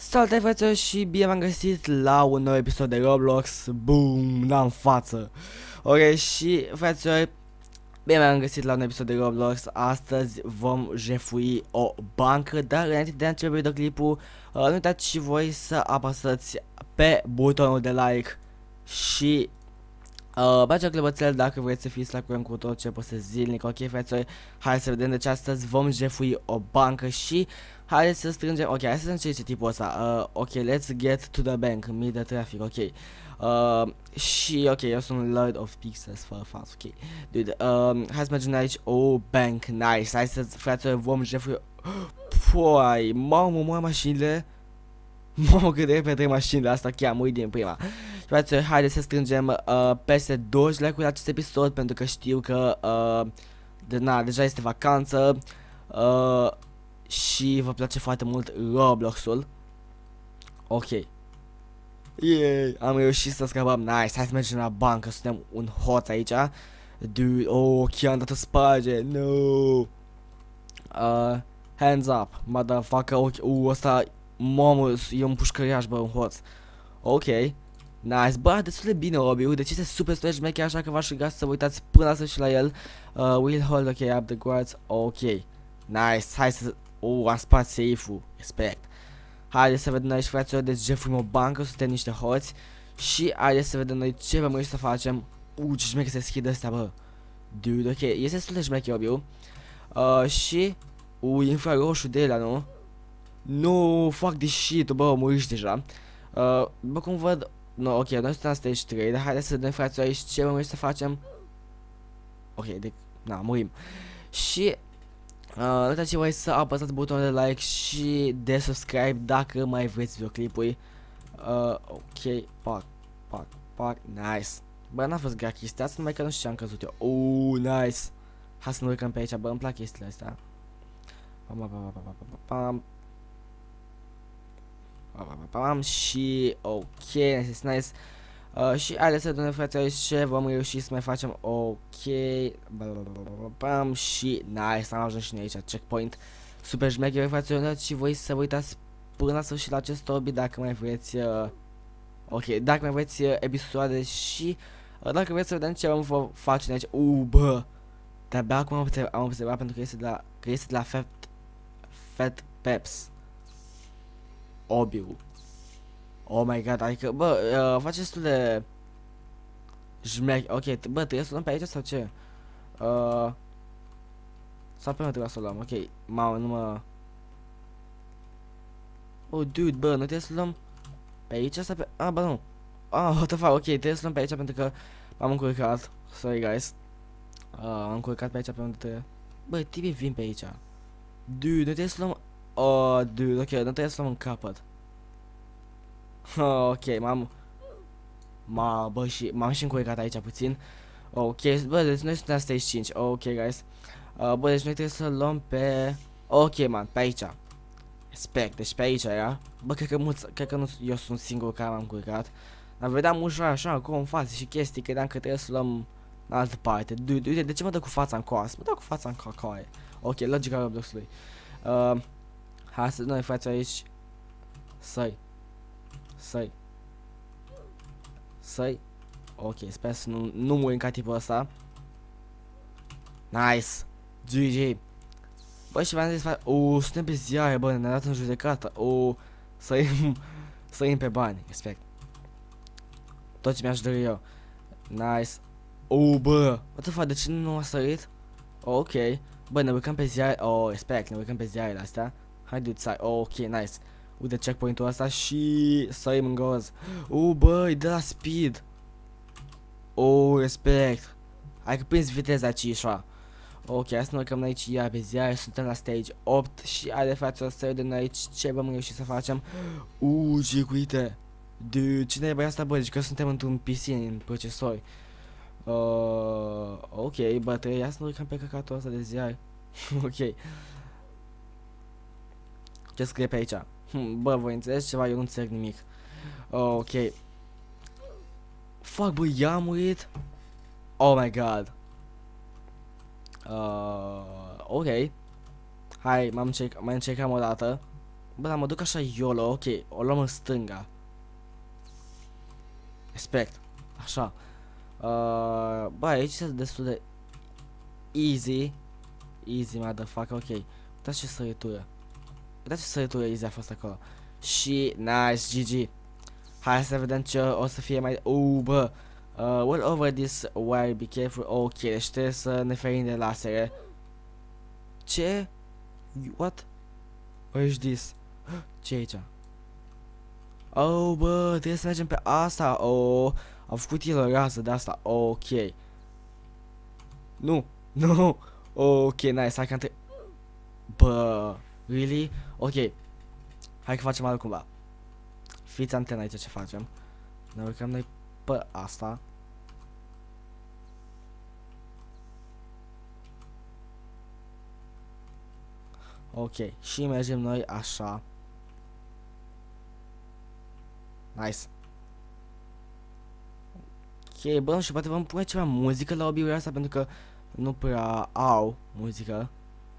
Salutare frăților și bine v-am găsit la un nou episod de Roblox. Boom, n-am față. Ok, și frăților, bine v-am găsit la un episod de Roblox. Astăzi vom jefui o bancă, dar înainte de a începe videoclipul, nu uitați și voi să apăsați pe butonul de like și pe acea clopoțel dacă vreți să fiți la curent cu tot ce postez zilnic. Ok, frăților, hai să vedem. Deci astăzi vom jefui o bancă și haideți să strângem. Ok, hai să încerce tipul ăsta. Ok, let's get to the bank. Meet the traffic, ok. Și ok, eu sunt Lord of Pixels fără fans, ok. Dude, hai să mergem aici. Oh, bank, nice. Hai să, frăților, vom jefui. Poi, mamă, mașinile. Mamă, cât de repede mașinile asta, chiar mă uit din prima. Frăților, haideți să strângem peste 20 like-uri la acest episod, pentru că știu că deja este vacanță și vă place foarte mult Roblox-ul. Ok. Yay, am reușit să scapăm. Nice, hai să mergem la bancă, suntem un hoț aici. Dude, oh, chiar am dat o sparge, no. Hands up, motherfucker, ok, ăsta, mamă, e un pușcăriaș, bă, un hoț. Ok. Nice, bă, destul de bine, Obi, deci este super șmecher, așa că v-aș ruga să vă uitați până la sfârșit la el. Will hold, ok, up the guards, ok. Nice, hai să... am spart safe-ul, respect. Haideți să vedem aici, fraților, deci jefuim o bancă, suntem niște hoți. Și haideți să vedem noi ce vom reuși să facem. Ce șmecher se deschide astea, bă. Dude, ok, este destul de șmecher, Obi. Și... infraroșu de la, nu? Nu, fuck this shit, bă, muriși deja. Bă, cum văd... No, ok, noi suntem la stage 3, dar haideți să vedem, fraților, aici ce vom reuși să facem. Ok, deci, na, murim. Și... nu uitați voi să apăsați butonul de like și de subscribe dacă mai vreți videoclipuri. Ok, pac, nice. Bă, n-a fost grea chestia asta, numai că nu știu ce am căzut eu. Nice. Hai să nu urcăm pe aici, bă, îmi plac chestiile astea. Și ok, nice. Și haideți să vedem, frate, aici ce vom reuși să mai facem. Ok. Și nice, am ajuns și noi aici, checkpoint. Super șmecher, frate, și voi să vă uitați până la sfârșit la acest hobby dacă mai vreți. Ok, dacă mai vreți episoade și dacă vreți să vedem ce vom face aici. Bă, de-abia acum am observat pentru că este de la Fat Peps Obiu. Oh my god, adică, bă, face destul de jmec. Ok, bă, trebuie să o luăm pe aici sau ce? Sau pe mă trebuie să o luăm, ok. Mamă, nu mă... Oh, dude, bă, nu trebuie să o luăm pe aici sau pe... bă, nu. What the fuck, ok, trebuie să o luăm pe aici pentru că m-am încurcat. Sorry, guys. M-am încurcat pe aici pe unde trebuie. Bă, tipi vin pe aici. Dude, nu trebuie să luăm... dude, ok, nu trebuie să luăm în capăt. Ok, bă, și m-am și încurcat aici puțin. Ok, bă, deci noi suntem la stage 5. Ok, guys. Bă, deci noi trebuie să luăm pe... Ok, man, pe aici. Respect, deci pe aici era. Bă, cred că nu eu sunt singur care m-am încurcat. Dar vedeam ușa așa, acolo în față și chestii, credeam că trebuie să luăm în altă parte. Uite, de ce mă dă cu fața în coasă? Mă dă cu fața în coaie. Ok, logica Roblox-ului. Hai să noi față aici. Săi. Ok, sper să nu murim ca tipul ăsta. Nice. GG. Bă, și v-am zis, suntem pe ziare, bă, ne-a dat în judecată. Sărim pe bani, respect. Tot ce mi-aș dori eu. Nice. Bă, what the fuck, de ce nu a sărit? Ok. Bă, ne urcăm pe ziare. Respect, ne urcăm pe ziarele astea. Haideți să... ok, nice. Uite checkpoint-ul ăsta și sărim în goz. Bă, e de la speed. Respect. Hai că prinzi viteza aici, așa. Ok, hai să ne urcăm aici iar pe ziare. Suntem la stage 8 și haide, frate, o să vedem aici ce vom reuși să facem. Circuite. Dude, cine e băia asta, bă? Deci că suntem într-un PC în procesori. Ok, bă, trebuie să ne urcăm pe căcatul ăsta de ziare. Ok. Ce scrie pe aici? Bă, voi înțelegeți ceva? Eu nu înțeleg nimic. Ok. Fuck, bă, i-a murit? Oh my god. Ok. Hai, mai încercăm o dată. Bă, dar mă duc așa YOLO, ok, o luăm în stânga. Respect. Așa. Bă, aici este destul de easy. Easy, motherfucker, ok. Uitați ce săritură. Uitați ce săritură easy a fost acolo. Și, nice, GG. Hai să vedem ce o să fie mai... bă. Well over this wire, be careful. Ok, deci trebuie să ne ferim de lasere. Ce? What? Where is this? Ce e aici? Oh, bă, trebuie să mergem pe asta. Oh, au făcut el o rază de asta. Ok. Nu, nu. Ok, nice, hai că am bă, really? Ok. Hai că facem altcumva. Fiți antena aici ce facem. Ne urcăm noi pe asta. Ok, și mergem noi așa. Nice. Ok, bă, și poate vom pune ceva muzică la obiul ăsta pentru că nu prea au muzică.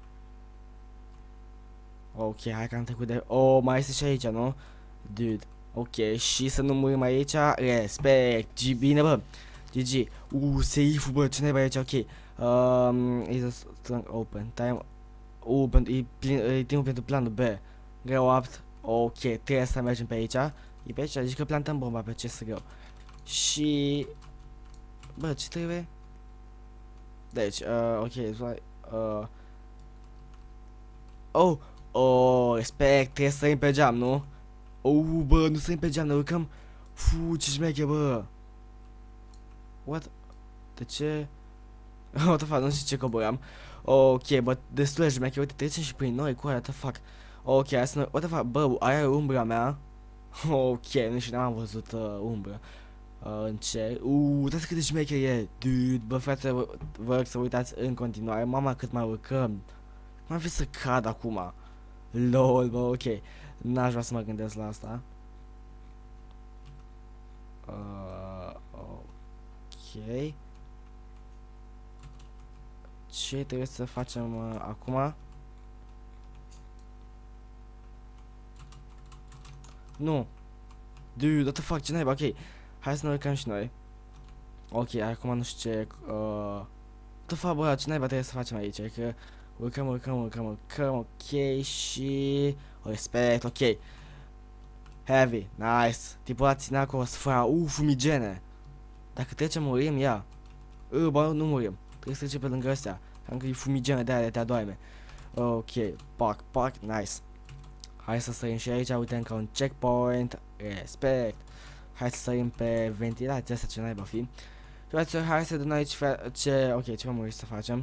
Ok, hai că am trecut de... Oh, mai este și aici, nu? Dude. Ok, și să nu murim aici. Respect. Bine, bă. GG. Safe-ul, bă, ce naiba aici, ok. Is a strong open. Time. E timpul pentru planul B. Greu apt. Ok, trebuie să mergem pe aici. E pe aici, zici că plantăm bomba pe ce să greu. Și... Bă, ce trebuie? Deci, ok, respect, trebuie să sărim pe geam, nu? Bă, nu sărim pe geam, ne urcăm. Ce șmeche, bă. What? De ce? What the fuck, nu știu ce coboram. Ok, bă, destul de șmeche, uite, trecem și prin noi, cu aia, what the fuck. Ok, hai să noi, what the fuck, bă, aia e umbra mea. Ok, nu știu, n-am văzut umbra. În cer. Uitați cât de șmecher e. Dude, bă, frate, vă rog să uitați în continuare. Mama, cât mai urcăm. Mai fi să cad acum. LOL, bă, ok. N-aș vrea să mă gândesc la asta. Ok. Ce trebuie să facem acum? Nu. Dude, what the fuck, ce naiba, ok. Hai să ne urcăm și noi. Ok, acum nu știu ce... what the fuck, bă, ce naiba trebuie să facem aici? E că... Urcăm, ok, și... Respect, ok. Heavy, nice. Tipul ăla ținea acolo să fără, fumigene. Dacă trecem, murim, ia. Bă, nu murim. Trebuie să trecem pe lângă astea. Cam că e fumigene de aia de te adoarme. Ok, pac, nice. Hai să sărim și aici, uite încă un checkpoint. Respect. Hai să sărim pe ventilația asta, ce naiba fi. Și hai să dăm aici ce... Ok, ce mă să facem?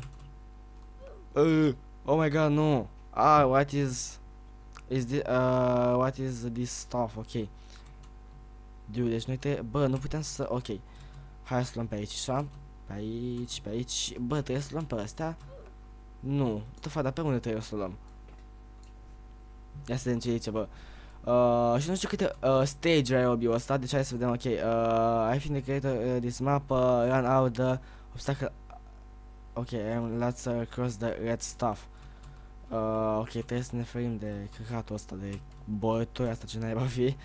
Oh my god, nu. What is this, what is this stuff? Ok. Dude, deci noi trebuie... Bă, nu putem să... Ok. Hai să luăm pe aici, așa. Pe aici. Bă, trebuie să luăm pe astea? Nu. Te fac, dar pe unde trebuie să luăm? Ia să vedem ce e aici, bă. Și nu știu câte stage are obiul ăsta, deci hai să vedem, ok. I think the creator this map run out the obstacle. Ok, let's cross the red stuff. Ok, trebuie să ne ferim de căcatul ăsta, de băutura asta, ce naiba fi.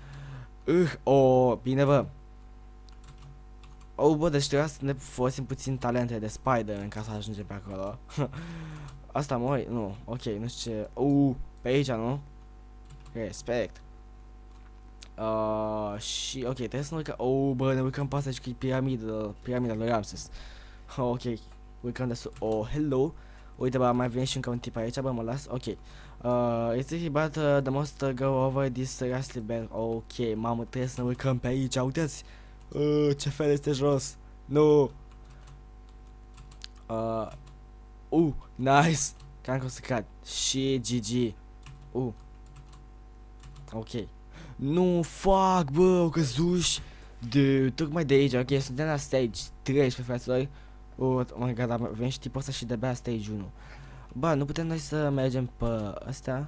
Bine, bă. Bă, deci trebuia să ne folosim puțin talente de Spider ca să ajungem pe acolo. Asta mori? Nu, ok, nu știu ce... pe aici, nu? Respect. Și, ok, trebuie să ne urcăm... bă, ne urcăm pe asta și că e piramida lui Ramses. Ok, urcăm de sus. Hello. Uite, bă, mai vine și încă un tip aici, bă, mă las. Ok. It's easy, but the most go over this ghastly bed. Ok, mamă, trebuie să ne urcăm pe aici, uitați. Ce fel este jos. Nu. Nice. Cam că o să cad. Și GG. Ok. Nu, fuck, bă, au căzuși. Tocmai de aici, ok, suntem la stage 13, fraților. Oh my god, avem și tipul ăsta și de-abia stage 1. Bă, nu putem noi să mergem pe astea?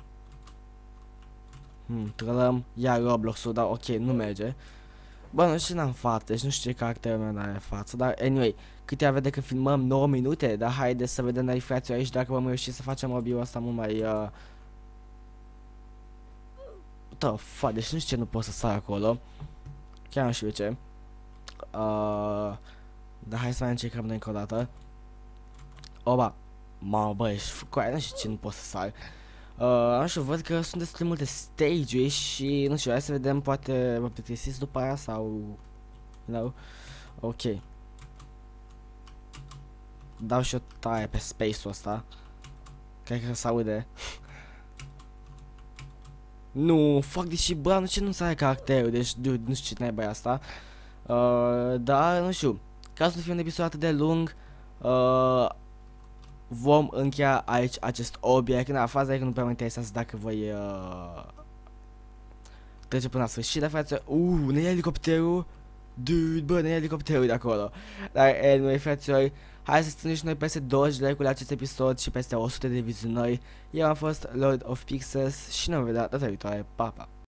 Trălăm, ia Roblox-ul, dar ok, nu merge. Bă, nu știu n-am față, deci nu știu ce caracterul meu are față, dar anyway, câte vede că filmăm 9 minute, dar haide să vedem noi frații aici dacă vom reuși să facem obiul ăsta mult mai the fuck, deci nu știu ce nu pot să sar acolo. Chiar nu știu de ce. Dar hai să mai încercăm de încă o dată. Oba. Mamă, bă, ești cu aia, nu știu ce nu pot să sar. Nu știu, văd că sunt destul de multe stage-uri și, nu știu, hai să vedem, poate mă plictisiți după aia sau... You know? Ok. Dau și o taie pe space-ul ăsta. Cred că se aude. Nu, fuck, deși, bă, nu ce nu să ai caracterul, deci, dude, nu știu ce naiba e asta. Dar, nu știu, ca să nu fie un episod atât de lung, vom încheia aici acest obiect. Na, faza e că nu prea mă interesează dacă voi trece până la sfârșit, dar frate, ne ia elicopterul. Dude, bă, ne ia elicopterul de acolo. Dar, anyway, fraților, hai să strângem și noi peste 20 de like-uri la acest episod și peste 100 de vizionări. Eu am fost Lord of Pixels și ne vom vedea data viitoare. Pa, pa!